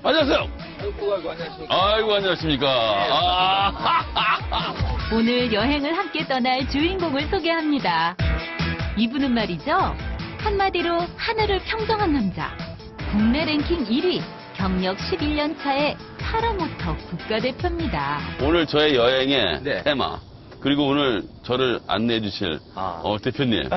안녕하세요. 아이고, 안녕하십니까. 아이고, 안녕하십니까. 오늘 여행을 함께 떠날 주인공을 소개합니다. 이분은 말이죠. 한마디로 하늘을 평정한 남자. 국내 랭킹 1위, 경력 11년 차의 파라모터 국가대표입니다. 오늘 저의 여행의 네. 테마. 그리고 오늘 저를 안내해 주실 대표님.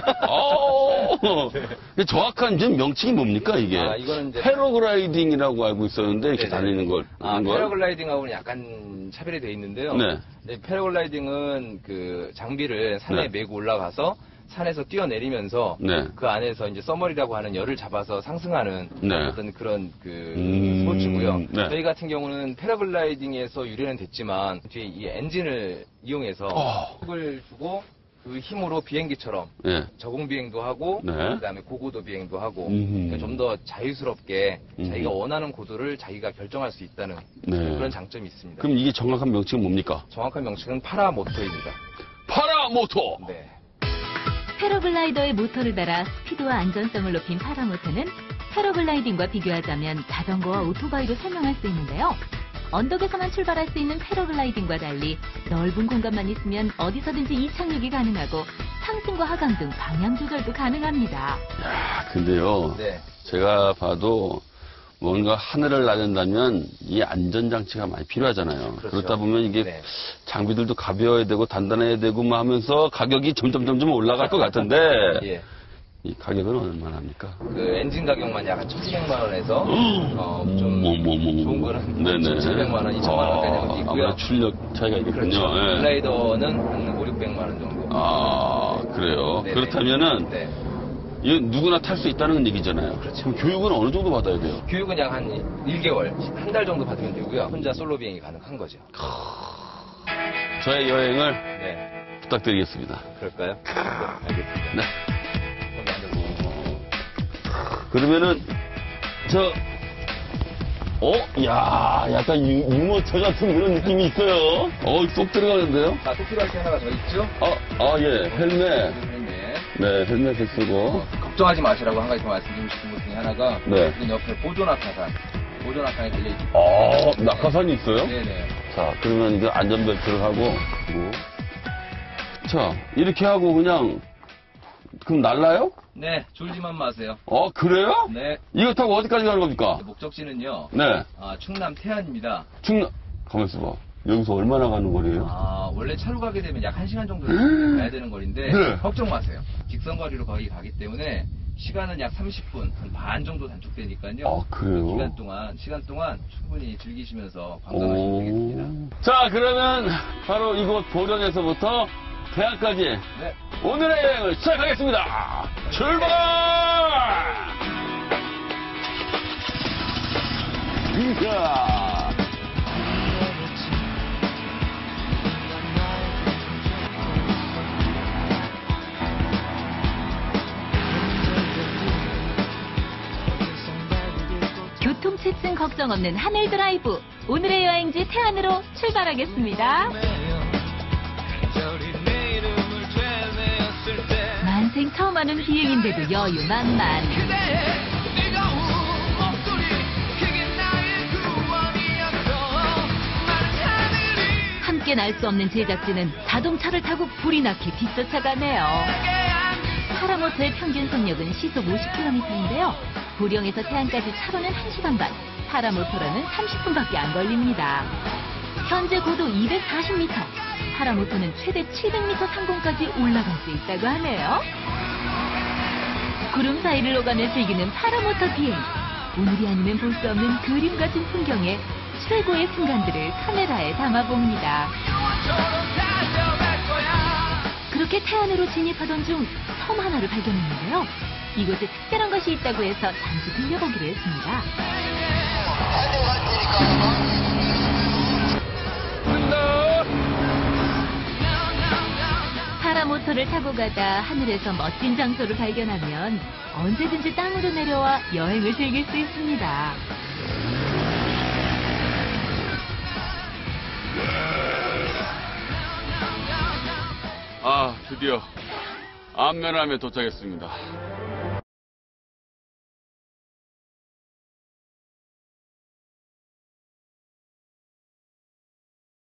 정확한 지금 명칭이 뭡니까 이게? 이거는 이제 패러글라이딩이라고 알고 있었는데 이렇게 다니는 걸. 패러글라이딩하고는 약간 차별이 돼 있는데요. 네. 패러글라이딩은 그 장비를 산에 메고 올라가서 산에서 뛰어내리면서 네. 그 안에서 이제 서머리라고 하는 열을 잡아서 상승하는 네. 어떤 그런 그 스포츠고요. 네. 저희 같은 경우는 패러글라이딩에서 유래는 됐지만 뒤에 이 엔진을 이용해서 힘을 주고 그 힘으로 비행기처럼 네. 저공 비행도 하고 네. 그다음에 고고도 비행도 하고 그러니까 좀 더 자유스럽게 자기가 원하는 고도를 자기가 결정할 수 있다는 네. 그런 장점이 있습니다. 그럼 이게 정확한 명칭은 뭡니까? 정확한 명칭은 파라모토입니다. 파라모토. 네. 패러글라이더의 모터를 달아 스피드와 안전성을 높인 파라모터는 패러글라이딩과 비교하자면 자전거와 오토바이로 설명할 수 있는데요. 언덕에서만 출발할 수 있는 패러글라이딩과 달리 넓은 공간만 있으면 어디서든지 이착륙이 가능하고 상승과 하강 등 방향 조절도 가능합니다. 야, 근데요. 네. 제가 봐도 뭔가 하늘을 나른다면 이 안전장치가 많이 필요하잖아요. 그렇죠. 그렇다 보면 이게 네. 장비들도 가벼워야 되고 단단해야 되고 뭐 하면서 가격이 점점 올라갈 것 같은데 예. 이 가격은 얼마나 합니까? 그 엔진 가격만 약 한 1,700만 원에서 좀 좋은 거는 네네. 1,700만 원, 2,000만 원까지 있고요. 아무래도 출력 차이가 있겠군요. 그렇죠. 예. 글라이더는 한 5,600만 원 정도. 아, 그래요. 네네. 그렇다면은 네. 이거 누구나 탈 수 있다는 얘기잖아요. 그렇죠. 그럼 교육은 어느 정도 받아야 돼요? 교육은 약 한 1개월, 한 달 정도 받으면 되고요. 혼자 솔로 비행이 가능한 거죠. 저의 여행을 네. 부탁드리겠습니다. 그럴까요? 네, 알겠습니다. 네. 거기 앉아보세요. 그러면은 야, 약간 유모차 같은 그런 느낌이 있어요. 쏙 들어가는데요? 또 필요할 게 하나가 더 있죠? 예, 헬멧. 네, 헬멧을 쓰고. 걱정하지 마시라고 한 가지 더 말씀드리고 싶은 것 중에 하나가 네. 이 옆에 보조낙하산. 보조낙하산이 달려있죠. 낙하산이 있어요? 네네. 자, 그러면 이제 안전벨트를 하고. 자, 이렇게 하고 그냥 그럼 날라요? 네, 졸지만 마세요. 그래요? 네. 이거 타고 어디까지 가는 겁니까? 목적지는요. 네. 충남 태안입니다. 가만있어 봐. 여기서 얼마나 가는 거리예요? 원래 차로 가게 되면 약 1시간 정도 가야 되는 거리인데 네. 걱정 마세요. 직선 거리로 거기 가기 때문에 시간은 약 30분, 한 반 정도 단축되니까요. 그래요? 시간 동안 충분히 즐기시면서 관광하시면 되겠습니다. 자, 그러면 바로 이곳 보령에서부터 대학까지 네. 오늘의 여행을 시작하겠습니다. 출발! 이야. 교통체증 걱정 없는 하늘 드라이브. 오늘의 여행지 태안으로 출발하겠습니다. 만생 처음 하는 비행인데도 여유 만만. 함께 날 수 없는 제작진은 자동차를 타고 불이 나게 뒤쫓아가네요. 파라모터의 평균 속력은 시속 50km인데요. 보령에서 태안까지 차로는 1시간 반, 파라모터로는 30분밖에 안 걸립니다. 현재 고도 240m, 파라모터는 최대 700m 상공까지 올라갈 수 있다고 하네요. 구름 사이를 오가며 즐기는 파라모터 비행. 오늘이 아니면 볼 수 없는 그림 같은 풍경에 최고의 순간들을 카메라에 담아봅니다. 그렇게 태안으로 진입하던 중 섬 하나를 발견했는데요. 이곳에 특별한 것이 있다고 해서 잠시 들려보기로 했습니다. 파라모터를 타고 가다 하늘에서 멋진 장소를 발견하면 언제든지 땅으로 내려와 여행을 즐길 수 있습니다. 드디어 안면함에 도착했습니다.